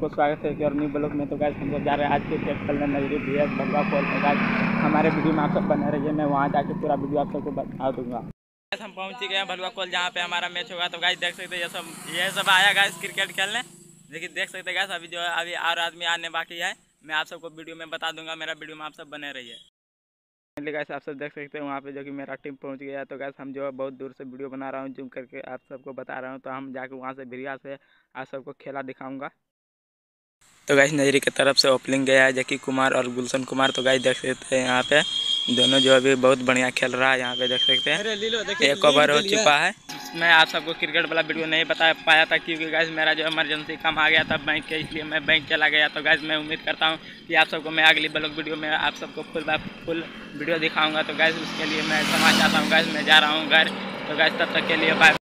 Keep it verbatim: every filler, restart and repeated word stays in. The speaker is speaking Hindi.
सबको स्वागत है कि और न्यू ब्लॉग में। तो गाइस हम लोग जा रहे हैं आज क्रिकेट खेलने नजरी बी एस भलवा फॉल में। गाइस हमारे वीडियो में आप सब बने रहिए, मैं वहाँ जाके पूरा वीडियो आप सबको बता दूंगा। हम पहुँच गए हैं भलवा कॉल जहाँ पे हमारा मैच होगा। तो गाइस देख सकते हैं ये सब ये सब आया गाइस क्रिकेट खेलने, लेकिन देख सकते हैं गाइस अभी जो है अभी और आदमी आने बाकी है। मैं आप सबको वीडियो में बता दूंगा, मेरा वीडियो में आप सब बने रहिए। गाइस आप सब देख सकते हैं वहाँ पे जो कि मेरा टीम पहुँच गया। तो गाइस हम जो है बहुत दूर से वीडियो बना रहा हूँ, जूम करके आप सबको बता रहा हूँ। तो हम जाके वहाँ से भिरिया से आप सबको खेला दिखाऊंगा। तो गाइस नजरी की तरफ से ओपनिंग गया है जकी कुमार और गुलशन कुमार। तो गाइस देख सकते हैं यहाँ पे दोनों जो अभी बहुत बढ़िया खेल रहा है। यहाँ पे देख सकते हैं एक ओवर हो चुका है। मैं आप सबको क्रिकेट वाला वीडियो नहीं बता पाया था क्योंकि गाइस मेरा जो इमरजेंसी काम आ गया था बैंक के, इसलिए मैं बैंक चला गया। तो गाइस मैं उम्मीद करता हूँ कि आप सबको मैं अगली ब्लॉग वीडियो में आप सबको फुल फुल वीडियो दिखाऊंगा। तो गाइस उसके लिए मैं क्षमा चाहता हूँ। गाइस मैं जा रहा हूँ घर। तो गाइस तब तक के लिए बाय।